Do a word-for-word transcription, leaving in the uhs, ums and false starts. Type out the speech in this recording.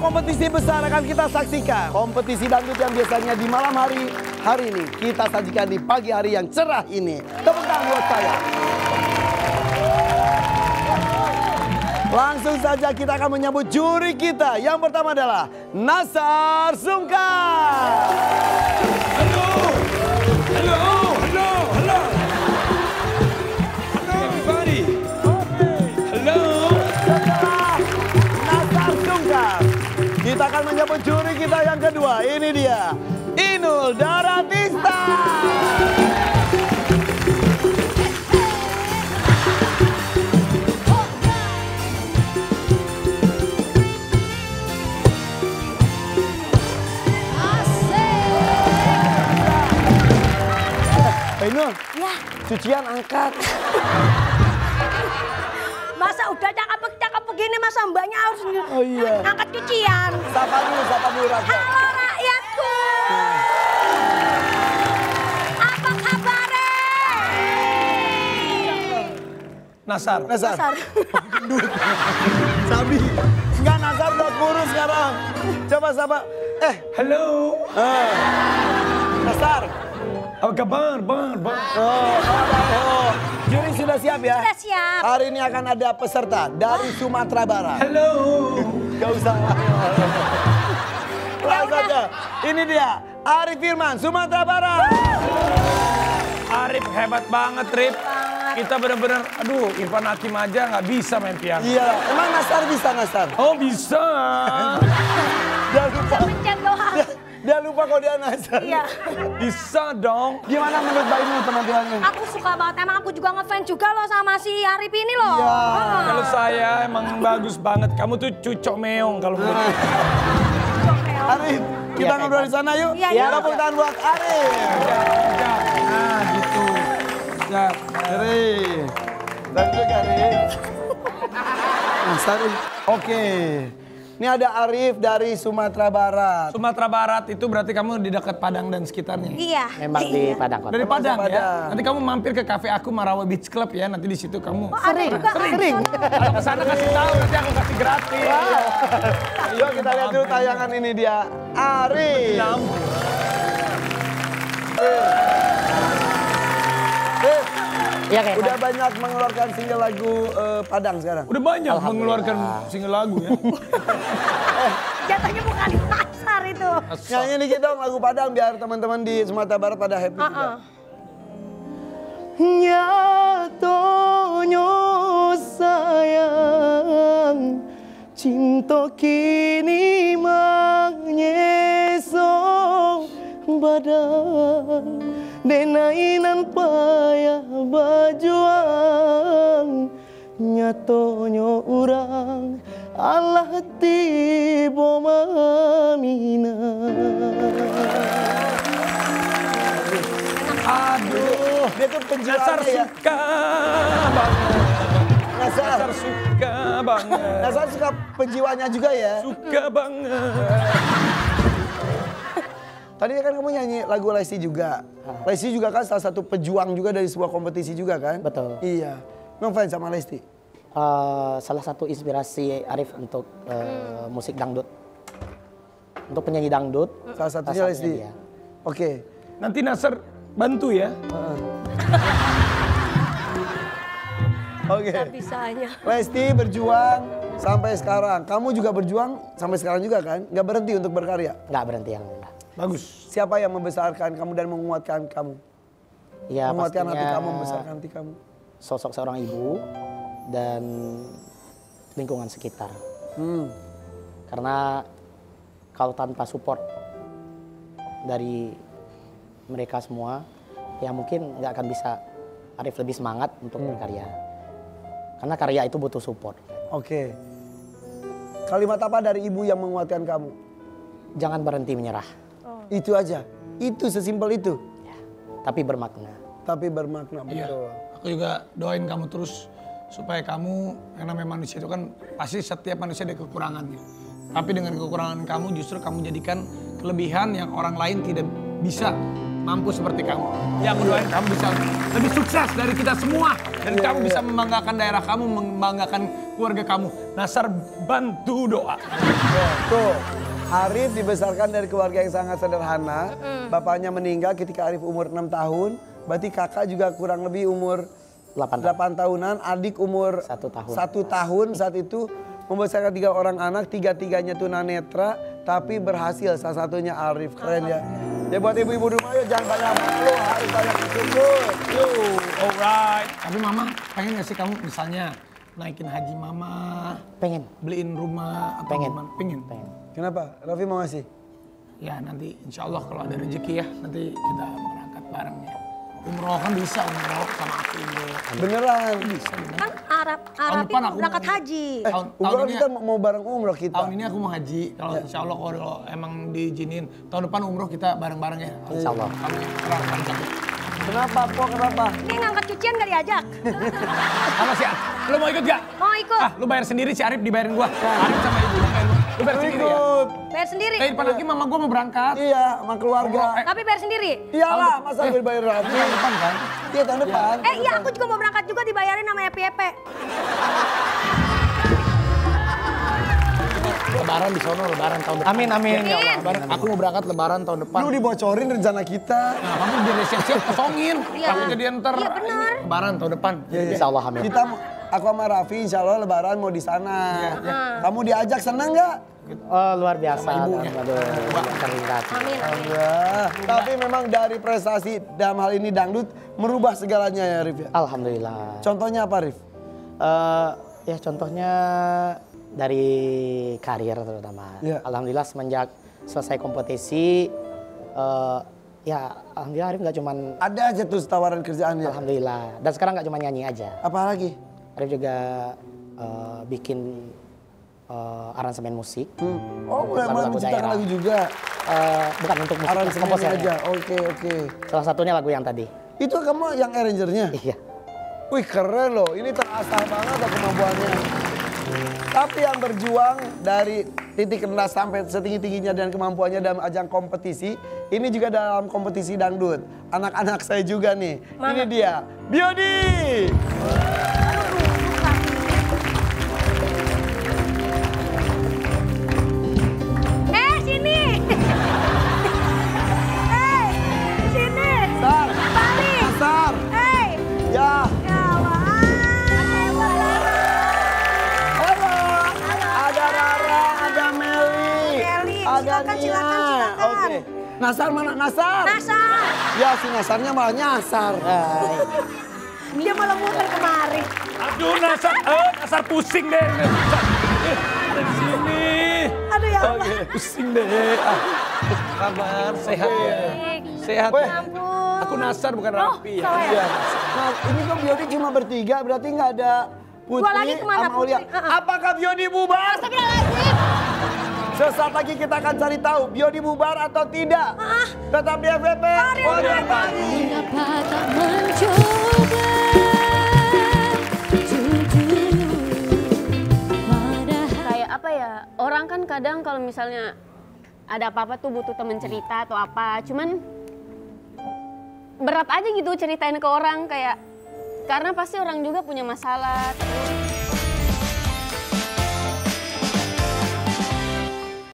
kompetisi besar akan kita saksikan. Kompetisi dangdut yang biasanya di malam hari, hari ini kita sajikan di pagi hari yang cerah ini. Tepuk tangan buat saya. Langsung saja kita akan menyambut juri kita. Yang pertama adalah Nasar Sungkar. Halo, halo, halo, halo. Halo everybody. Halo. Setelah Nasar Sungkar, kita akan menyambut juri kita yang kedua. Ini dia, Inul Daratista. Inul, Ya, cucian angkat. masa udah cakep-cakep begini masa mbaknya harus Oh iya. angkat cucian. Sapa dulu, sapa dulu rakyat. Halo rakyatku. Apa kabar? Nasar. Nasar. Nasar. Sabi. Enggak, Nasar udah kurus sekarang. Coba sapa. Eh, Halo. eh. Nasar. Apa kabar, bar, bar. Oh, oh, oh. Juri sudah siap ya? Sudah siap. Hari ini akan ada peserta dari Sumatera Barat. Halo. Gak usah. Langsung aja. Ini dia, Arif Firman, Sumatera Barat. Arif hebat banget, Rip. Kita bener-bener, aduh, Irfan Hakim aja nggak bisa main piano. Iya, emang Nasar bisa, Nasar? Oh bisa. Dia lupa. Pencet doang. Dia, dia lupa kalau dia Nasar. Iya. Bisa dong. Gimana menurut Mbak Inul penampilannya? Aku suka banget. Emang aku juga ngefans juga loh sama si Arif ini loh. Iya. Ah. Kalau saya emang bagus banget. Kamu tuh cucok meong kalau menurut Arif, kita Iya, ngobrol di sana yuk. Iya, Ya, yuk. tepuk tangan buat Arif. Nah gitu. Siap. Arif. Tunggu Arif. Nasar. Oke. Ini ada Arif dari Sumatera Barat. Sumatera Barat itu berarti kamu di dekat Padang dan sekitarnya. Iya. Memang di Iya. Padang Kota. Dari Padang, Padang. ya. Nanti kamu mampir ke kafe aku Marawa Beach Club ya. Nanti di situ kamu. Oh, ada juga Sering. Kalau kesana kasih tahu nanti aku kasih gratis. Yuk kita lihat dulu tayangan ini dia. Arif. Arif, Iya kayak udah banyak mengeluarkan single lagu eh, Padang sekarang. Udah banyak mengeluarkan single lagu ya. Jatuhnya bukan Nasar itu. Nyanyi dikit dong lagu Padang biar teman-teman di Sumatera Barat pada happy juga. Uh-uh. Nyatonya sayang cinta kini menyeso badan denainan payah berjuang nyatonya orang Allah tiba mamina. Aduh, Dia tuh Nasar penjualnya ya. suka banget. Nasar. Nasar suka banget. Nasar suka penjiwanya juga ya. Suka banget. Tadi kan kamu nyanyi lagu Lesti juga. Lesti juga kan salah satu pejuang juga dari sebuah kompetisi juga kan? Betul. Iya. Ngefans sama Lesti? Eh, salah satu inspirasi Arif untuk eh, musik dangdut. Untuk penyanyi dangdut. Salah satunya salah Lesti? dia. Oke. Nanti Nasar bantu ya. Oke. Bisanya. Lesti berjuang sampai sekarang. Kamu juga berjuang sampai sekarang juga kan? Nggak berhenti untuk berkarya? Nggak berhenti alhamdulillah. Bagus. Siapa yang membesarkan kamu dan menguatkan kamu? Ya menguatkan hati pastinya kamu, membesarkan hati kamu? sosok seorang ibu dan lingkungan sekitar. Hmm. Karena kalau tanpa support dari mereka semua, ya mungkin nggak akan bisa Arif lebih semangat untuk berkarya. Karena karya itu butuh support. Oke. Kalimat apa dari ibu yang menguatkan kamu? Jangan berhenti menyerah, Itu aja. Itu sesimpel itu. ya, tapi bermakna. Tapi bermakna Iya. betul. Aku juga doain kamu terus supaya kamu, yang namanya manusia itu kan pasti setiap manusia ada kekurangannya. Tapi dengan kekurangan kamu justru kamu jadikan kelebihan yang orang lain tidak bisa mampu seperti kamu. Yang mendoain kamu bisa lebih sukses dari kita semua. Dan Iya, kamu iya. bisa membanggakan daerah kamu, membanggakan keluarga kamu. Nasar bantu doa. Tuh, Arif dibesarkan dari keluarga yang sangat sederhana. Bapaknya meninggal ketika Arif umur enam tahun. Berarti kakak juga kurang lebih umur delapan tahun. delapan tahunan. Adik umur Satu tahun. satu tahun saat itu. Membesarkan tiga orang anak, tiga-tiganya tunanetra. Tapi berhasil, salah satunya Arif. Keren ya. Ya buat ibu-ibu rumah yuk jangan banyak malu, harus banyak bersyukur. Yo, alright. Tapi mama pengen gak sih kamu misalnya naikin haji mama, Pengen. beliin rumah, atau Pengen. gimana? Pengen. Pengen. Kenapa? Raffi mau ngasih? Ya nanti insya Allah kalau ada rezeki ya nanti kita berangkat bareng ya. Umroh kan bisa umroh sama aku umroh. Beneran. Bisa bener. Kan Arab, Arab depan itu aku berangkat mau- haji. Eh, Tahun- tahun umroh ini kita ya. mau bareng umroh kita. Tahun ini aku mau haji, kalau insya Allah kalau emang diizinin. Tahun depan umroh kita bareng-bareng ya. Insya Allah. Kamu orang ajak. Kenapa? Po kenapa? Ini ngangkat cucian gak diajak. Apa sih? Lu mau ikut gak? Mau ikut? Ah, lu bayar sendiri si Arif dibayarin gua. Arif sama ibu lu bayar lu. Lu bayar sendiri ya. Ikut. Bayar sendiri. Kayak depan lagi mama gua mau berangkat. Iya, sama keluarga. Eh. Tapi bayar sendiri. Iyalah, masa Eh. gue bayar Raffi? Tahun depan kan? Iya, tahun depan. Eh iya aku juga mau berangkat juga dibayarin sama E P E P. Lebaran di sono, lebaran tahun depan. Amin, amin. Ya Allah. Amin. Lebaran, aku mau berangkat lebaran tahun depan. Lu dibocorin rencana kita. Nah, kamu biar siap-siap kosongin. Iya. Takut jadi ntar. Iya, benar. ini Lebaran tahun depan. Insya Allah, amin. Kita, mau- aku sama Raffi insya Allah lebaran mau di sana. Kamu diajak seneng nggak? Oh, luar biasa. Sama ibunya. Aduh, teringat. Amin. amin. Ya. Tapi memang dari prestasi dalam hal ini dangdut merubah segalanya ya Rif ya. Alhamdulillah. Contohnya apa Rif? Eh, ya contohnya dari karir terutama. Iya. Alhamdulillah semenjak selesai kompetisi, eh, ya alhamdulillah Arif nggak cuman Ada aja tuh tawaran kerjaan ya. alhamdulillah. Dan sekarang nggak cuma nyanyi aja. Apalagi? Arif juga eh, bikin eh, aransemen musik. Hmm. Oh, mulai mulai Lagu-lagu menciptakan daerah. lagu juga. Eh, bukan untuk musik, Aransemen komposernya. aja. Oke, oke. Salah satunya lagu yang tadi. Itu kamu yang arrangernya? Iya. Wih keren loh, ini terasah banget loh kemampuannya. Tapi yang berjuang dari titik rendah sampai setinggi-tingginya dan kemampuannya dalam ajang kompetisi, ini juga dalam kompetisi dangdut. Anak-anak saya juga nih, ini dia, Biodi. Eh sini. Eh sini. Sar, Balik. Sar, Eh. ya. Ya Allah. Halo, ada Rara, ada Meli, Meli, ada silakan, Nia. silakan, silakan. Oke, Nasar mana? Nasar. Nasar. Ya si Nasarnya malah nyasar. Hai. Dia malah muter kemari. Aduh, Nasar, eh, Nasar pusing deh. Nasar, eh, ada di sini. Aduh ya Allah. Pusing deh. Ah, kabar, sehat ya? Sehat. Weh. Ya ampun. Aku Nasar bukan Raffi ya. salah ya? Iya. Nah ini kok Biodi cuma bertiga, berarti nggak ada Putri Dua lagi kemana, sama Aulia. Putri? Uh-uh. Apakah Biodi bubar? Astagfirullahaladzim. Sesaat lagi kita akan cari tahu Biodi bubar atau tidak. Ah. Tetap di F V P. Wadah Pagi. Mengapa tak mencoba jujur padahal Kayak apa ya, orang kan kadang kalau misalnya ada apa-apa tuh butuh temen cerita atau apa, cuman berat aja gitu ceritain ke orang kayak, karena pasti orang juga punya masalah terus